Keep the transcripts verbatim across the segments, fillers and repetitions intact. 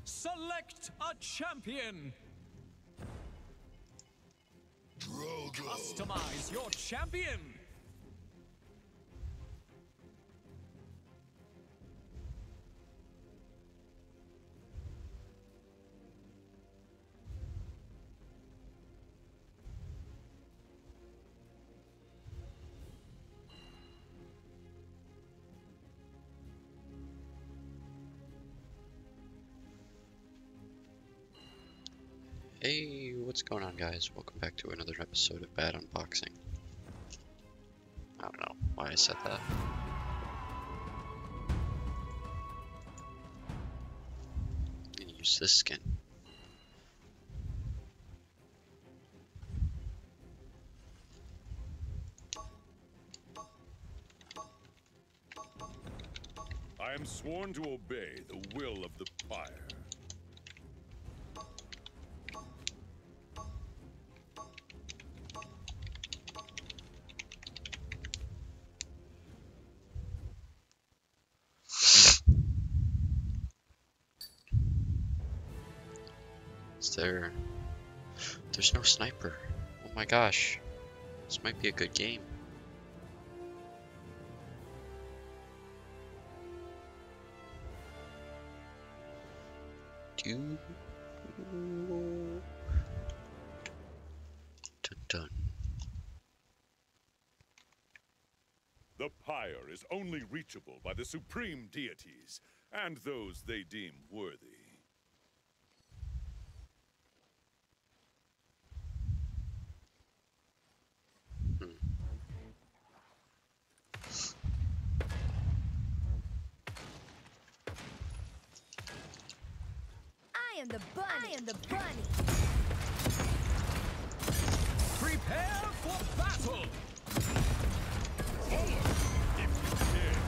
Select a champion. Drogoz. Customize your champion. Hey, what's going on, guys? Welcome back to another episode of Bad Unboxing. I don't know why I said that. I'm gonna use this skin. I am sworn to obey the will of the pyre. Is there... There's no sniper. Oh my gosh. This might be a good game. Dun dun. The pyre is only reachable by the supreme deities and those they deem worthy. Hmm. I am the bunny. I am the bunny. Prepare for battle. If you dare.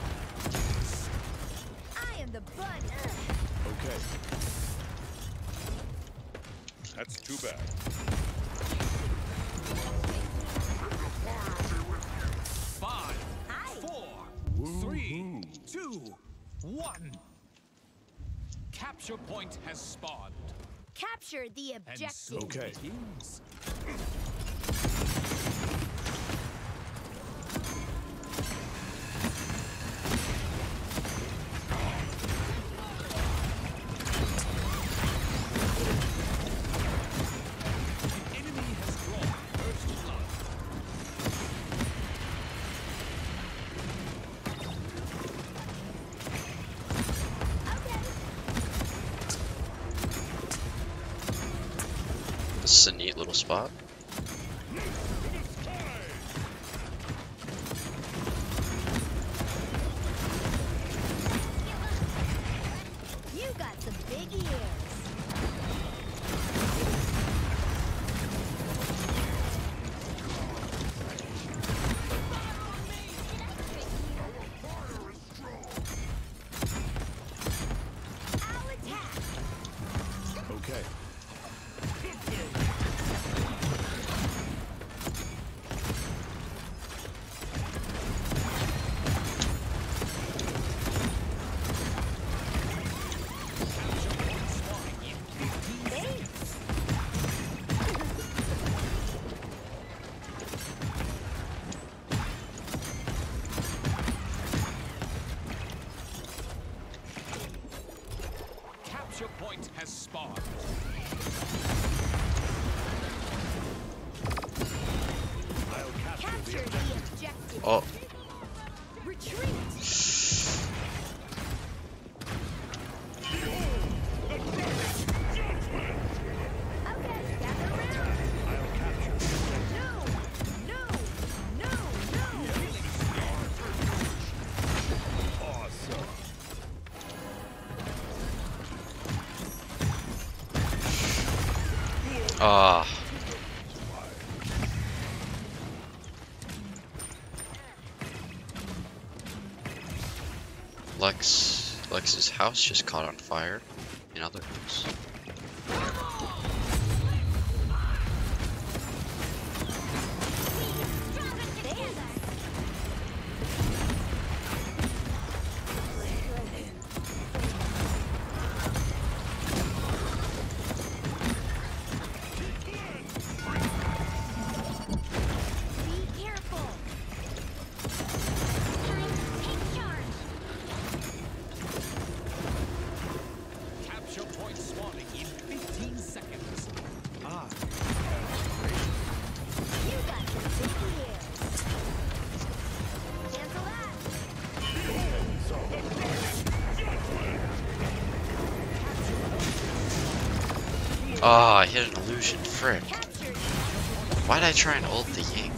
I am the bunny. Okay. That's too bad. Five, Hi. four, three, two, one. Capture point has spawned. Capture the And objective. so Okay. begins. The enemy has drawn first blood. This is a neat little spot. You got some big ears. I'll attack. Okay. Thanks. Capture point has spawned. I'll capture, Capture the the objective. Oh, Retreat. Okay, gather around. I'll capture. No, no, no, no. Awesome. ah. Lex, Lex's house just caught on fire in other news. point spawning in fifteen seconds. Ah. You got some big ears. Cancel that. Oh, I hit an illusion. Frick. Captured. Why'd I try and ult the Ying?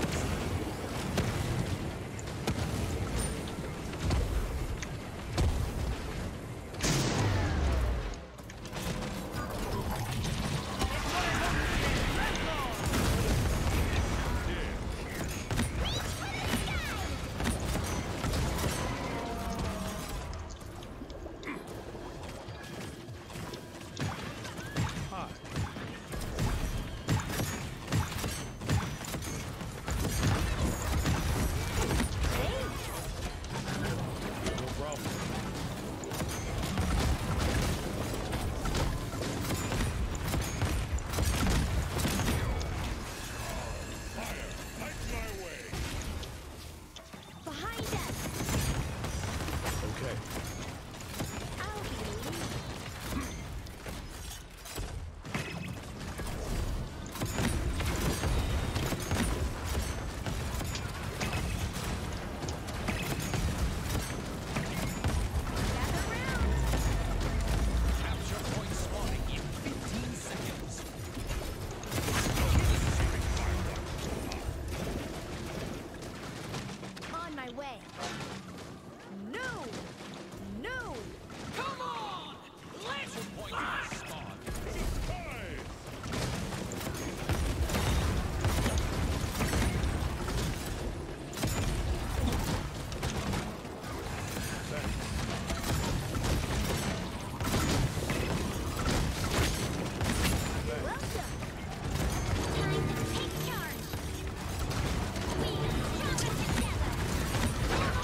Behind us. Okay. I'll be leading. Gather round. Capture point spawning in fifteen seconds. On my way. No! No! Come on! Capture point has spawned. Welcome. Time to take charge. We are stronger together.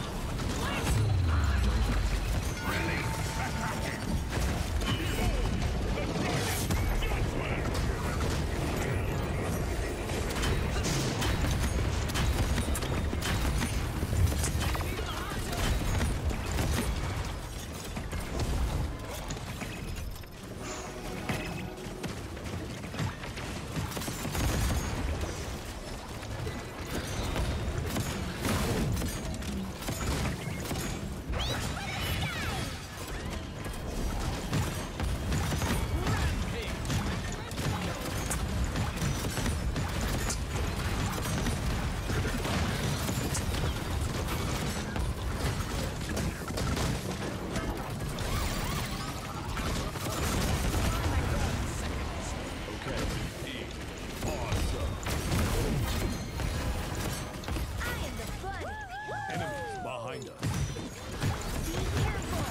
I am the bunny. Enemies behind us. Be careful.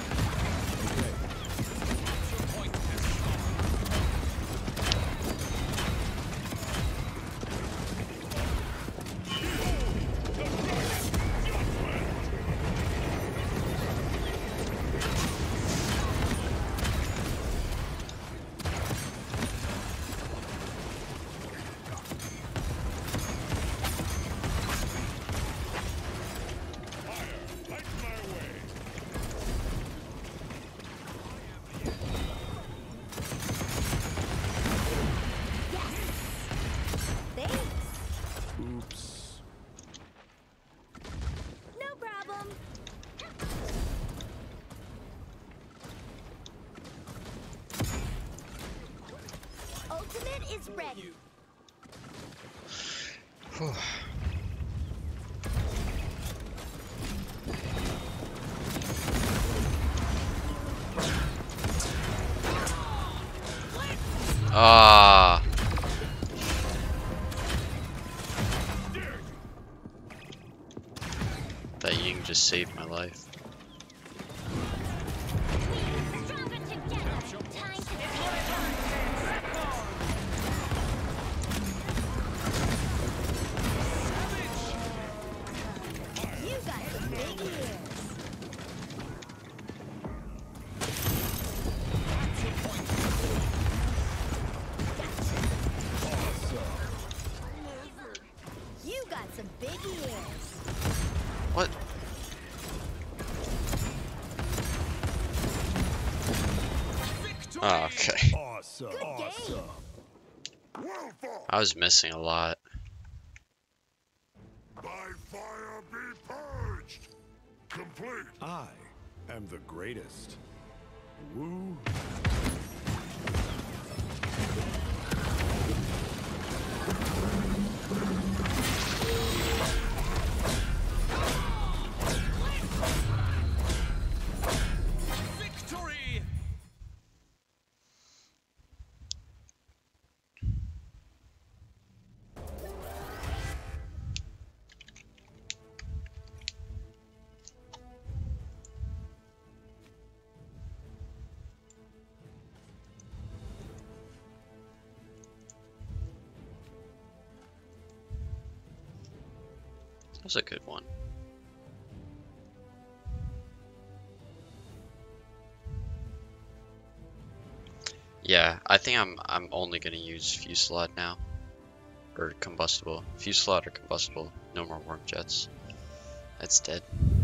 Capture point has spawned. Light my way. Thanks. Oops. No problem. Ultimate is ready. Whew. Ah. That Ying just saved my life. Stronger together. Time to take charge. You got some big ears. You got some big ears. What? Oh, okay. Awesome. Awesome. Well fought. I was missing a lot. By fire be purged. Complete. I am the greatest. Woo. Victory! That was a good one. Yeah, I think I'm I'm only gonna use Fusillade now. Or combustible. Fusillade or combustible. No more worm jets. That's dead.